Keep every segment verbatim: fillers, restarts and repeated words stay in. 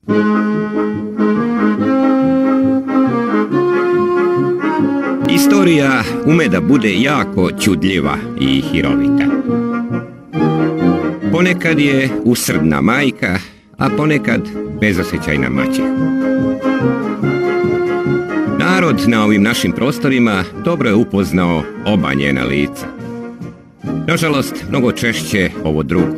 Istorija ume da bude jako čudljiva i hirovita. Ponekad je usrdna majka, a ponekad bezosjećajna maćeha. Narod na ovim našim prostorima dobro je upoznao oba njena lica. Nažalost, mnogo češće ovo drugo.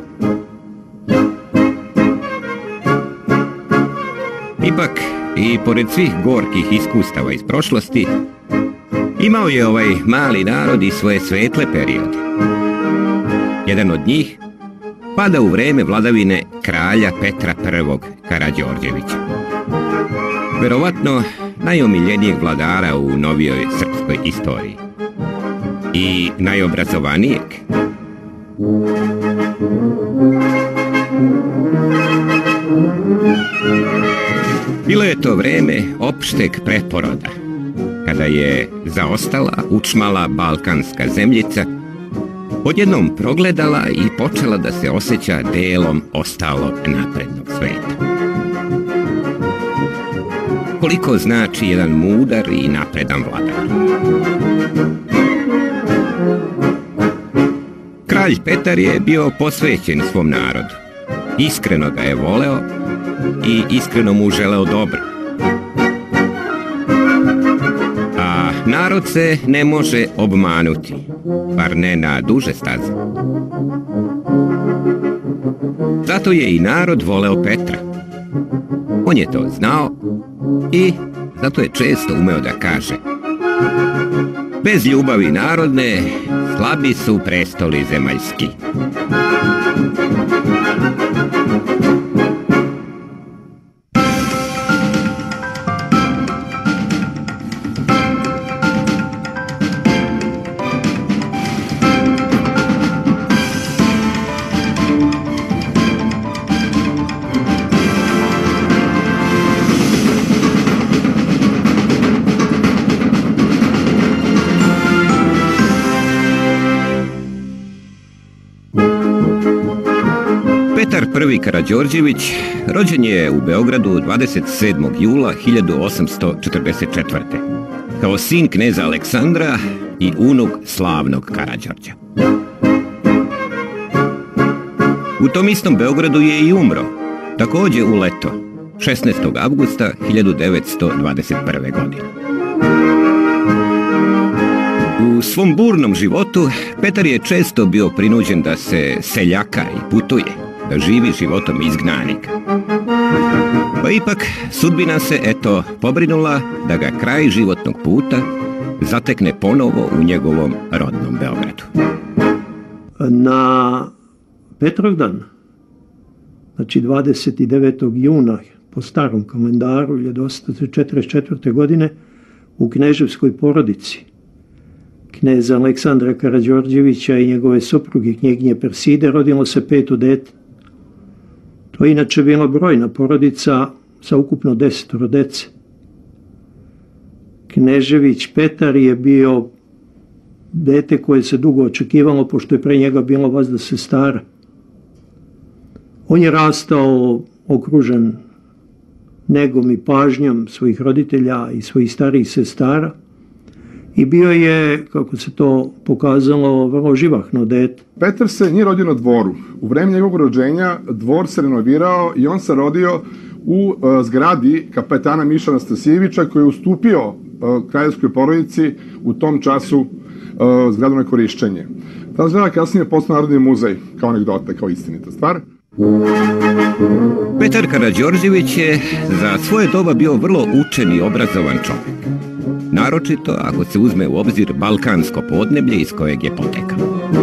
Ipak, i pored svih gorkih iskustava iz prošlosti, imao je ovaj mali narod i svoje svetle periode. Jedan od njih pada u vreme vladavine kralja Petra prvog Karađorđevića. Verovatno najomiljenijeg vladara u novijoj srpskoj istoriji. I najobrazovanijeg. Bilo je to vreme opšteg preporoda, kada je zaostala, učmala balkanska zemljica, odjednom progledala i počela da se osjeća delom ostalog naprednog sveta. Koliko znači jedan mudar i napredan vladar. Kralj Petar je bio posvećen svom narodu. Iskreno ga je voleo i iskreno mu želeo dobro. A narod se ne može obmanuti, bar ne na duže staze. Zato je i narod voleo Petra. On je to znao i zato je često umeo da kaže: bez ljubavi narodne, slabi su prestoli zemaljski. Petar prvi Karađorđević rođen je u Beogradu dvadeset sedmog jula hiljadu osamsto četrdeset četvrte. kao sin kneza Aleksandra i unuk slavnog Karađorđa. U tom istom Beogradu je i umro, također u leto, šesnaestog avgusta hiljadu devetsto dvadeset prve. godine. U svom burnom životu Petar je često bio prinuđen da se seljaka i putuje, da živi životom izgnanika. Pa ipak sudbina se, eto, pobrinula da ga kraj životnog puta zatekne ponovo u njegovom rodnom Beogradu. Na Petrovdan, znači dvadeset devetog juna po starom kalendaru hiljadu osamsto četrdeset četvrte. godine u kneževskoj porodici kneza Aleksandra Karađorđevića i njegove supruge knjeginje Perside rodilo se peto dete. To je inače bila brojna porodica sa ukupno desetoro dece. Knežević Petar je bio dete koje se dugo očekivalo, pošto je pre njega bilo vazda sestara. On je rastao okružen negom i pažnjom svojih roditelja i svojih starijih sestara i bio je, kako se to pokazalo, vrlo živahno dete. Petar se nije rodio na dvoru. U vreme njegovog rođenja dvor se renovirao i on se rodio u uh, zgradi kapetana Miša Anastasijevića, koji je ustupio uh, kraljevskoj porodici u tom času uh, zgradu na korišćenje. Ta zgrada kasnije je postao Narodni muzej, kao anegdota, kao istinita stvar. Petar Karađorđević je za svoje doba bio vrlo učen i obrazovan čovjek. Naročito ako se uzme u obzir balkansko podneblje iz kojeg je potekao.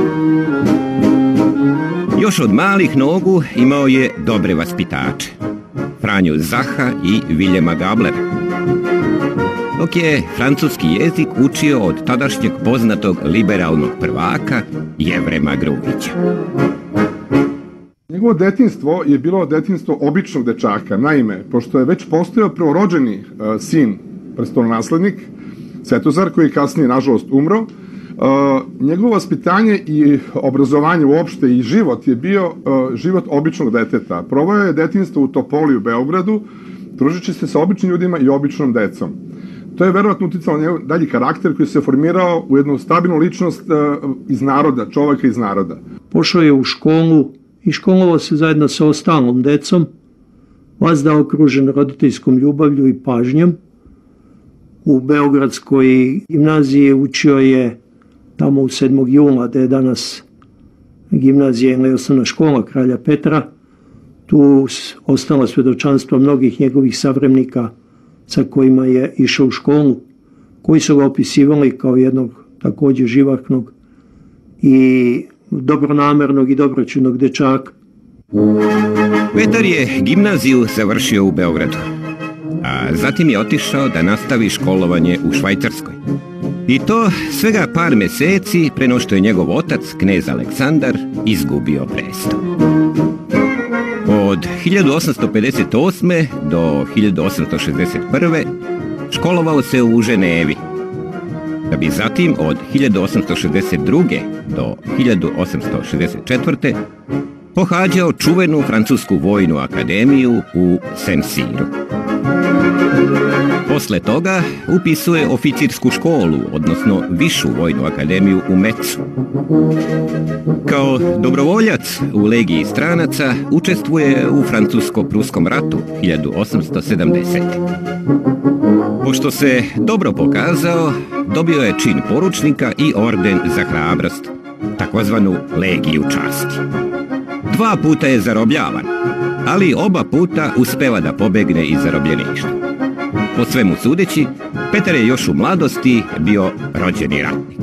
Još od malih nogu imao je dobre vaspitače, Franju Zaha i Viljema Gablera, dok je francuski jezik učio od tadašnjeg poznatog liberalnog prvaka Jevrema Grubića. Njegovo detinjstvo je bilo detinjstvo običnog dečaka. Naime, pošto je već postojao prvorođeni uh, sin, prestolonaslednik, Svetozar, koji je kasnije, nažalost, umro, njegovo vaspitanje i obrazovanje uopšte i život je bio život običnog deteta. Proveo je detinjstvo u Topoli u Beogradu, družeći se sa običnim ljudima i običnom decom. To je verovatno uticalo na njegov dalji karakter koji se formirao u jednu stabilnu ličnost iz naroda, čoveka iz naroda. Pošao je u školu i školovao se zajedno sa ostalom decom, vazda okružen roditeljskom ljubavlju i pažnjom. U Beogradskoj gimnaziji učio je tamo u sedmog jula, da je danas gimnazija ili osnovna škola Kralja Petra. Tu ostala svedočanstva mnogih njegovih savremnika sa kojima je išao u školu, koji su ga opisivali kao jednog također živahnog i dobronamernog i dobroćudnog dečaka. Petar je gimnaziju završio u Beogradu, a zatim je otišao da nastavi školovanje u Švajcarskoj. I to svega par meseci pre no što je njegov otac, knez Aleksandar, izgubio presto. Od hiljadu osamsto pedeset osme. do hiljadu osamsto šezdeset prve. školovao se u Ženevi, da bi zatim od hiljadu osamsto šezdeset druge. do hiljadu osamsto šezdeset četvrte. pohađao čuvenu francusku vojnu akademiju u Saint-Cyru. Posle toga upisuje oficirsku školu, odnosno višu vojnu akademiju u Metzu. Kao dobrovoljac u legiji stranaca učestvuje u francusko-pruskom ratu hiljadu osamsto sedamdesete. Pošto se dobro pokazao, dobio je čin poručnika i orden za hrabrost, takozvanu legiju časti. Dva puta je zarobljavan, ali oba puta uspeva da pobegne iz zarobljeništva. Po svemu sudeći, Petar je još u mladosti bio rođeni ratnik.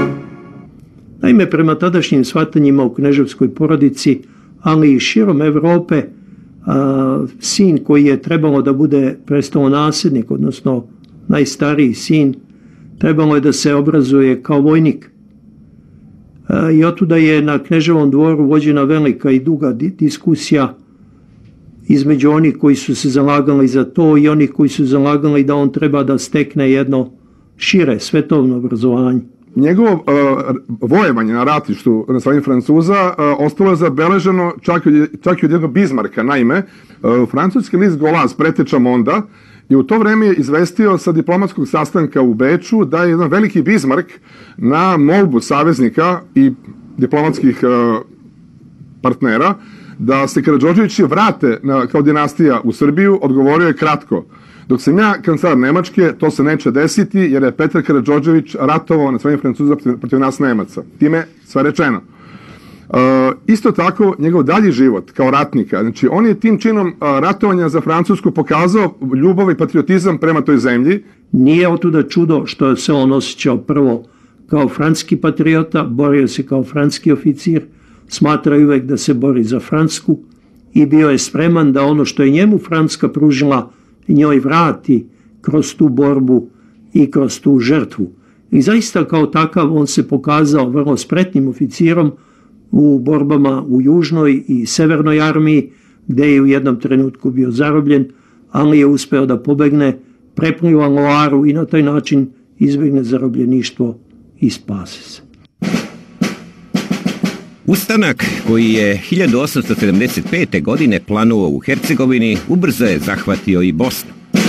Naime, prema tadašnjim shvatanjima u kneževskoj porodici, ali i širom Evrope, a, sin koji je trebalo da bude prestolonasljednik, odnosno najstariji sin, trebalo je da se obrazuje kao vojnik. A, I otuda je na kneževom dvoru vođena velika i duga diskusija između onih koji su se zalagali za to i onih koji su zalagali da on treba da stekne jedno šire svetovno obrazovanje. Njegovo uh, vojevanje na ratištu na strani Francuza uh, ostalo je zabeleženo čak, čak i od jednog Bismarcka. Naime, uh, francuski list Golaz, preteča Monda, i u to vreme je izvestio sa diplomatskog sastanka u Beču da je jedan veliki Bismarck na molbu saveznika i diplomatskih uh, partnera da se Karađorđevići vrate na, kao dinastija u Srbiju, odgovorio je kratko: dok sam ja kancelar Nemačke, to se neće desiti, jer je Petar Karađorđević ratovao na strani Francuza protiv, protiv nas Nemaca. Time sve rečeno. Uh, isto tako, njegov dalji život kao ratnika, znači on je tim činom uh, ratovanja za Francusku pokazao ljubav i patriotizam prema toj zemlji. Nije otuda čudo što se on osjećao prvo kao francuski patriota, borio se kao francuski oficir, smatra uvek da se bori za Francusku i bio je spreman da ono što je njemu Francuska pružila njoj vrati kroz tu borbu i kroz tu žrtvu. I zaista kao takav on se pokazao vrlo spretnim oficirom u borbama u Južnoj i Severnoj armiji, gde je u jednom trenutku bio zarobljen, ali je uspeo da pobegne, prepliva Loaru i na taj način izbegne zarobljeništvo i spase se. Ustanak koji je hiljadu osamsto sedamdeset pete. godine planuo u Hercegovini ubrzo je zahvatio i Bosnu.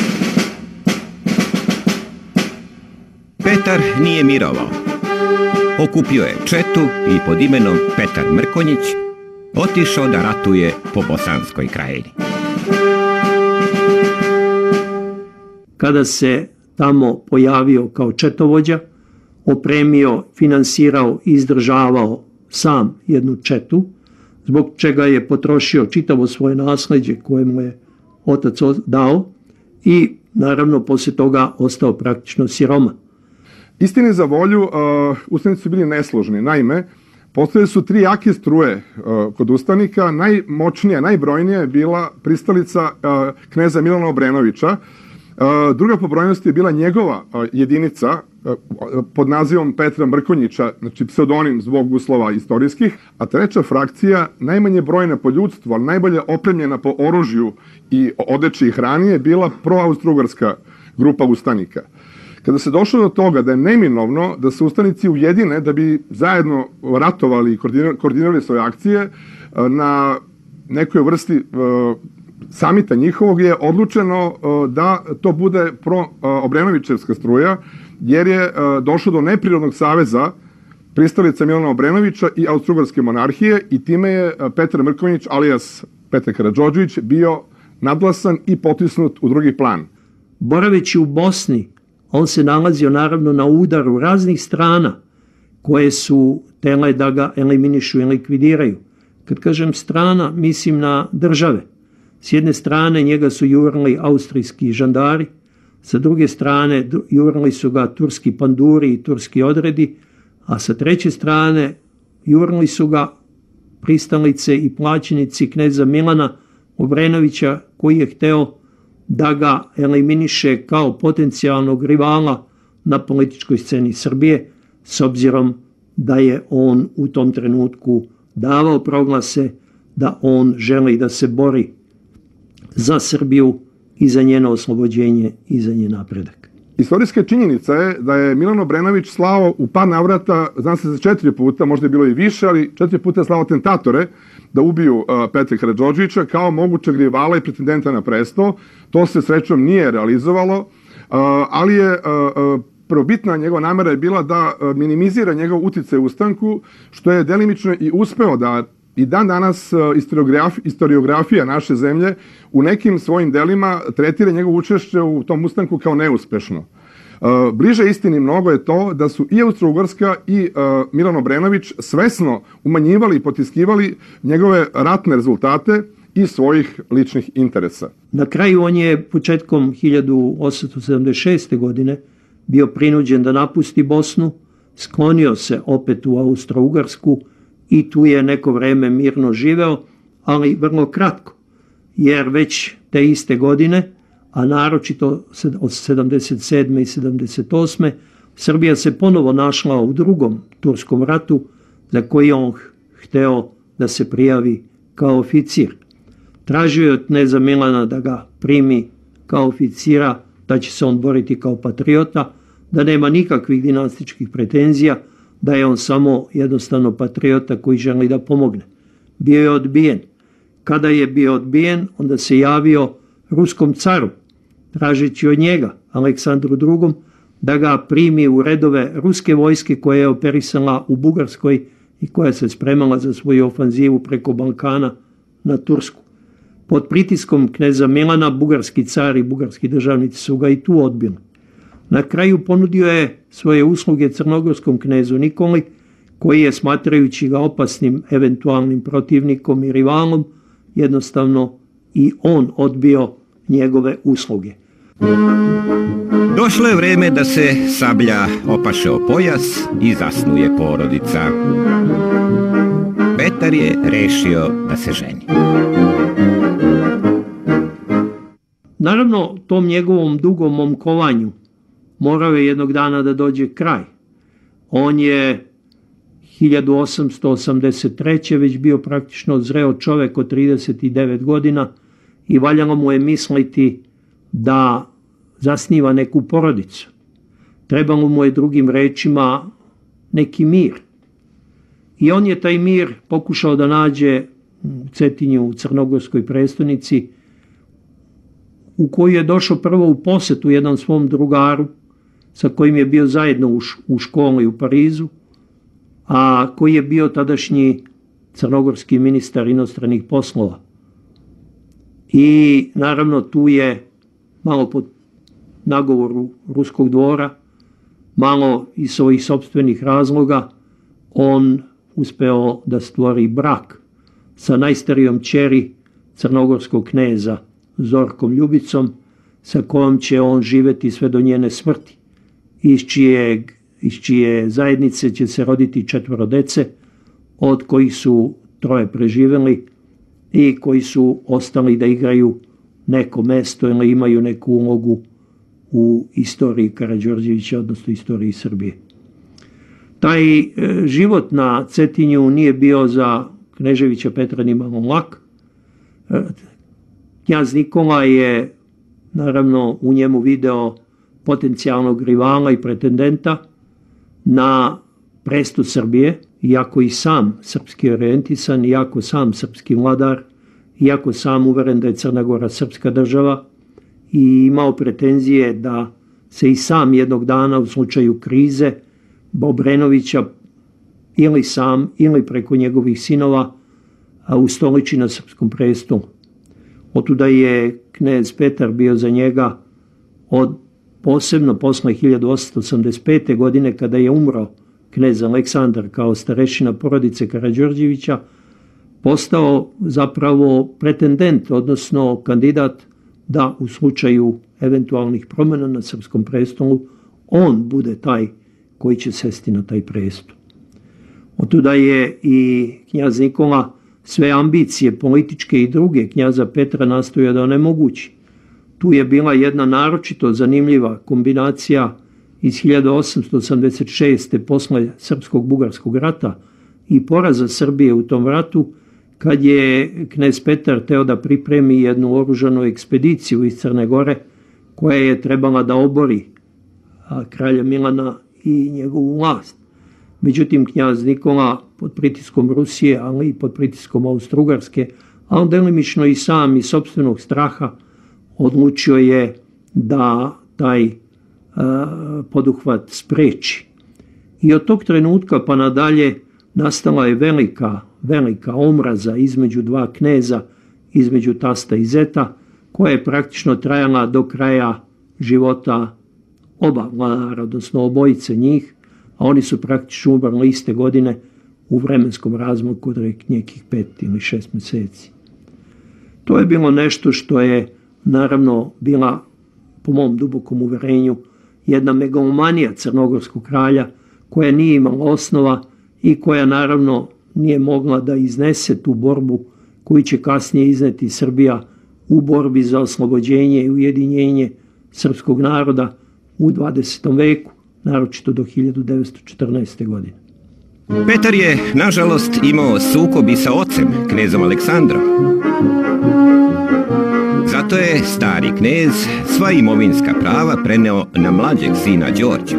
Petar nije mirovao. Okupio je četu i pod imenom Petar Mrkonjić otišao da ratuje po Bosanskoj krajini. Kada se tamo pojavio kao četovođa, opremio, finansirao i izdržavao sam jednu četu, zbog čega je potrošio čitavo svoje nasleđe koje mu je otac dao i naravno posle toga ostao praktično siroma. Istini za volju, uh, ustanici su bili nesložni. Naime, postoje su tri jake struje uh, kod ustanika. Najmoćnija, najbrojnija je bila pristalica uh, kneza Milana Obrenovića. Uh, druga po brojnosti je bila njegova uh, jedinica uh, pod nazivom Petra Mrkonjića, znači pseudonim zbog uslova istorijskih, a treća frakcija, najmanje brojna po ljudstvu, ali najbolje opremljena po oružju i odeći i hrani, je bila proaustrougarska grupa ustanika. Kada se došlo do toga da je neminovno da se ustanici ujedine da bi zajedno ratovali i koordinirali svoje akcije, na nekoj vrsti samita njihovog je odlučeno da to bude pro-Obrenovićevska struja, jer je došlo do neprirodnog saveza pristalica Milana Obrenovića i Austrougarske monarhije i time je Petar Mrkonjić, alijas Petar Karađorđević, bio nadglasan i potisnut u drugi plan. Boraveći u Bosni, on se nalazio naravno na udaru raznih strana koje su tele da ga eliminišu i likvidiraju. Kad kažem strana, mislim na države. S jedne strane njega su jurili austrijski žandari, sa druge strane jurili su ga turski panduri i turski odredi, a sa treće strane jurili su ga pristalice i plaćenici kneza Milana Obrenovića, koji je hteo da ga eliminiše kao potencijalnog rivala na političkoj sceni Srbije, s obzirom da je on u tom trenutku davao proglase da on želi da se bori za Srbiju i za njeno oslobođenje i za njen napredak. Istorijska činjenica je da je Milan Obrenović slao u par navrata, znam se za četiri puta, možda je bilo i više, ali četiri puta je slao atentatore da ubiju uh, Petra Karađorđevića kao mogućeg rivala i pretendenta na presto. To se srećom nije realizovalo, uh, ali je uh, prvobitna njegova namera je bila da uh, minimizira njegov uticaj u ustanku, što je delimično i uspeo da i dan danas historiografija, historiografija naše zemlje u nekim svojim delima tretira njegovo učešće u tom ustanku kao neuspešno. Bliže istini mnogo je to da su i Austrougarska i Milan Obrenović svesno umanjivali i potiskivali njegove ratne rezultate i svojih ličnih interesa. Na kraju on je početkom hiljadu osamsto sedamdeset šeste. godine bio prinuđen da napusti Bosnu, sklonio se opet u Austrougarsku i tu je neko vreme mirno živeo, ali vrlo kratko, jer već te iste godine, a naročito od sedamdeset sedme. i sedamdeset osme. Srbija se ponovo našla u drugom turskom ratu za koji on hteo da se prijavi kao oficir. Tražio je od kneza Milana da ga primi kao oficira, da će se on boriti kao patriota, da nema nikakvih dinastičkih pretenzija, da je on samo jednostavno patriota koji želi da pomogne. Bio je odbijen. Kada je bio odbijen, onda se javio ruskom caru, tražeći od njega, Aleksandru drugom, da ga primi u redove ruske vojske koja je operisala u Bugarskoj i koja se spremala za svoju ofanzivu preko Balkana na Tursku. Pod pritiskom kneza Milana, bugarski car i bugarski državnici su ga i tu odbili. Na kraju ponudio je svoje usluge crnogorskom knezu Nikoli, koji je, smatrajući ga opasnim eventualnim protivnikom i rivalom, jednostavno i on odbio njegove usluge. Došlo je vreme da se sablja opaše o pojas i zasnuje porodica. Petar je rešio da se ženi. Naravno, tom njegovom dugom momkovanju morao je jednog dana da dođe kraj. On je hiljadu osamsto osamdeset treće. već bio praktično zreo čovek od trideset devet godina i valjalo mu je misliti da zasniva neku porodicu. Trebalo mu je, drugim rečima, neki mir. I on je taj mir pokušao da nađe u Cetinju, u crnogorskoj prestonici, u koju je došao prvo u posetu jednom svom drugaru, sa kojim je bio zajedno u školi u Parizu, a koji je bio tadašnji crnogorski ministar inostranih poslova. I naravno tu je malo pod nagovoru ruskog dvora, malo iz svojih sopstvenih razloga, on uspeo da stvori brak sa najstarijom ćeri crnogorskog kneza Zorkom Ljubicom, sa kojom će on živeti sve do njene smrti, iz čije, iz čije zajednice će se roditi četvoro dece, od kojih su troje preživeli i koji su ostali da igraju neko mesto ili imaju neku ulogu u istoriji Karađorđevića, odnosno istoriji Srbije. Taj e, život na Cetinju nije bio za Kneževića Petra ni malo lak. E, Knjaz Nikola je naravno u njemu video potencijalnog rivala i pretendenta na presto Srbije, iako i sam srpski orijentisan, iako sam srpski vladar, iako sam uveren da je Crna Gora srpska država i imao pretenzije da se i sam jednog dana u slučaju krize Obrenovića ili sam ili preko njegovih sinova ustoliči na srpskom prestolu. Otuda je knez Petar bio za njega od posebno posle hiljadu osamsto osamdeset pete. godine kada je umro knez Aleksandar kao starešina porodice Karađorđevića, postao zapravo pretendent, odnosno kandidat da u slučaju eventualnih promjena na srpskom prestolu on bude taj koji će sesti na taj prestol. Otuda je i knjaz Nikola sve ambicije političke i druge knjaza Petra nastojao da onemogući. Tu je bila jedna naročito zanimljiva kombinacija iz hiljadu osamsto osamdeset šeste. posle Srpskog-Bugarskog rata i poraza Srbije u tom ratu, kad je knez Petar teo da pripremi jednu oružanu ekspediciju iz Crne Gore koja je trebala da obori kralja Milana i njegovu vlast. Međutim, knjaz Nikola pod pritiskom Rusije, ali i pod pritiskom Austro-Ugarske, ali delimično i sam iz sopstvenog straha, odlučio je da taj poduhvat spreči. I od tog trenutka pa nadalje nastala je velika, velika omraza između dva kneza, između tasta i zeta, koja je praktično trajala do kraja života oba vladara, odnosno obojice njih, a oni su praktično umrli iste godine u vremenskom razmaku od nekih pet ili šest meseci. To je bilo nešto što je naravno bila, po mom dubokom uverenju, jedna megalomanija crnogorskog kralja koja nije imala osnova i koja naravno nije mogla da iznese tu borbu koju će kasnije izneti Srbija u borbi za oslobođenje i ujedinjenje srpskog naroda u dvadesetom veku, naročito do hiljadu devetsto četrnaeste. godine. Petar je, nažalost, imao sukob i sa ocem, knezom Aleksandrom. Zato je stari knez sva imovinska prava preneo na mlađeg sina Đorđa.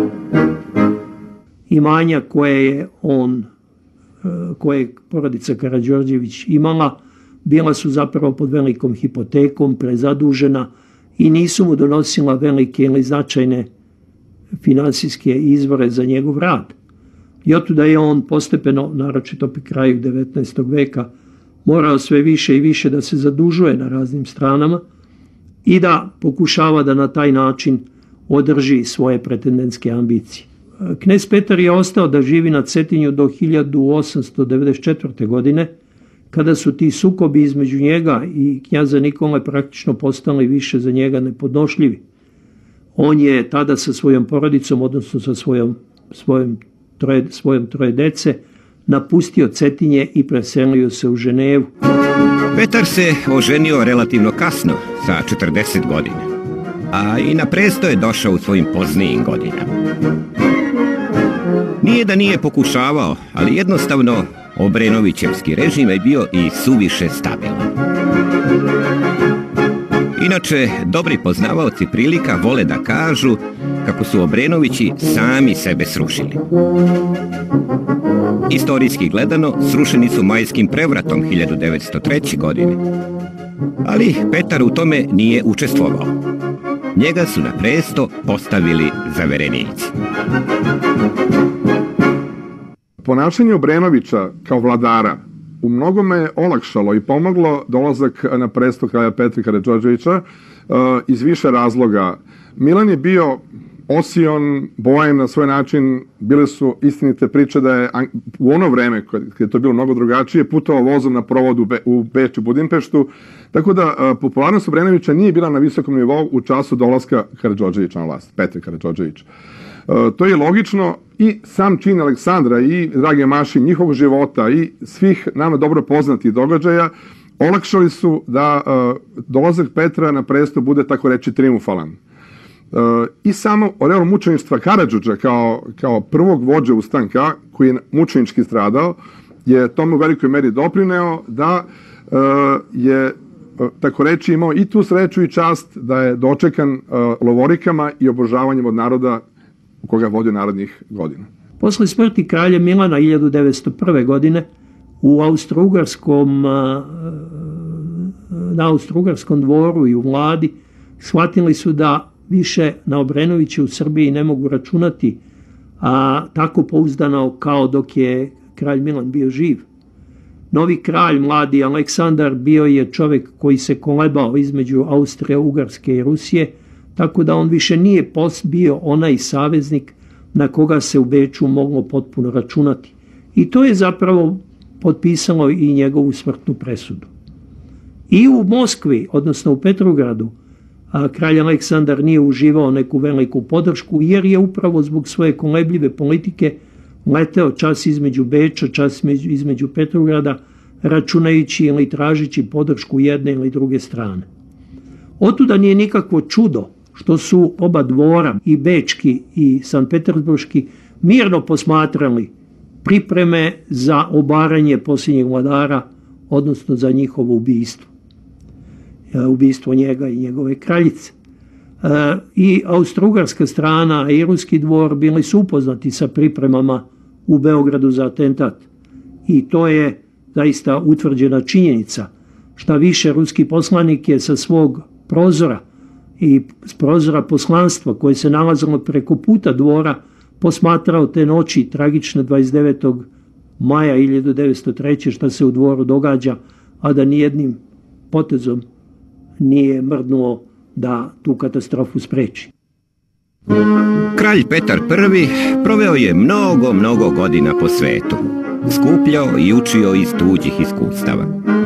Imanja koje je on, koje je porodica Karađorđević imala, bila su zapravo pod velikom hipotekom, prezadužena i nisu mu donosila velike ili značajne finansijske izvore za njegov rad. I otuda je on postepeno, naročito pri kraju devetnaestog. veka, morao sve više i više da se zadužuje na raznim stranama i da pokušava da na taj način održi svoje pretendentske ambicije. Knez Petar je ostao da živi na Cetinju do hiljadu osamsto devedeset četvrte. godine, kada su ti sukobi između njega i knjaza Nikole praktično postali više za njega nepodnošljivi. On je tada sa svojom porodicom, odnosno sa svojom, svojom, troje, svojom troje dece, napustio Cetinje i preselio se u Ženevu. Petar se oženio relativno kasno, sa četrdeset godina, a i na presto je došao u svojim poznijim godinama. Nije da nije pokušavao, ali jednostavno Obrenovićevski režim je bio i suviše stabilan. Inače, dobri poznavaoci prilika vole da kažu kako su Obrenovići sami sebe srušili. Istorijski gledano, srušeni su majskim prevratom hiljadu devetsto treće. godine. Ali Petar u tome nije učestvovao. Njega su na presto postavili zaverenici. Ponašanje Obrenovića kao vladara u mnogome je olakšalo i pomoglo dolazak na presto kralja Petra Karađorđevića iz više razloga. Milan je bio osion, bojem na svoj način, bile su istinite priče da je u ono vreme, kada je to bilo mnogo drugačije, putovao vozom na provodu u Beč i Budimpeštu, tako da popularnost Obrenovića nije bila na visokom nivou u času dolaska Karađorđevića na vlast, Petra Karađorđevića. To je logično i sam čin Aleksandra i Drage Maši, njihovog života i svih nama dobro poznatih događaja olakšali su da dolazak Petra na presto bude, tako reći, triumfalan. I samo oreol mučeništva Karađorđa kao, kao prvog vođe ustanka koji je mučenički stradao je tome u velikoj meri doprineo da je tako reći, imao i tu sreću i čast da je dočekan lovorikama i obožavanjem od naroda u koga je vodio narodnih godina. Posle smrti kralja Milana hiljadu devetsto prve. godine u Austro-Ugarskom, na Austro-Ugarskom dvoru i u vladi shvatili su da više na Obrenovića u Srbiji ne mogu računati, a tako pouzdano kao dok je kralj Milan bio živ. Novi kralj, mladi Aleksandar, bio je čovjek koji se kolebao između Austrije, Ugarske i Rusije, tako da on više nije bio onaj saveznik na koga se u Beču moglo potpuno računati. I to je zapravo potpisalo i njegovu smrtnu presudu. I u Moskvi, odnosno u Petrogradu, a kralj Aleksandar nije uživao neku veliku podršku, jer je upravo zbog svoje kolebljive politike leteo čas između Beča, čas između Petrograda, računajući ili tražići podršku jedne ili druge strane. Otuda nije nikakvo čudo što su oba dvora, i bečki i sanpetersburški, mirno posmatrali pripreme za obaranje posljednjeg vladara, odnosno za njihovo ubijstvo. Ubijstvo njega i njegove kraljice. I austrougarska strana i ruski dvor bili su upoznati sa pripremama u Beogradu za atentat. I to je zaista utvrđena činjenica. Šta više, ruski poslanik je sa svog prozora i s prozora poslanstva koje se nalazilo preko puta dvora posmatrao te noći tragične dvadeset devetog maja hiljadu devetsto treće. šta se u dvoru događa, a da nijednim potezom nije mrdnuo da tu katastrofu spreči. Kralj Petar Prvi proveo je mnogo, mnogo godina po svetu. Skupljao i učio iz tuđih iskustava.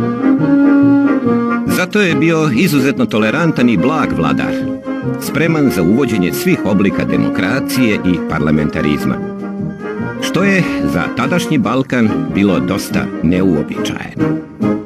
Zato je bio izuzetno tolerantan i blag vladar, spreman za uvođenje svih oblika demokracije i parlamentarizma, što je za tadašnji Balkan bilo dosta neuobičajeno.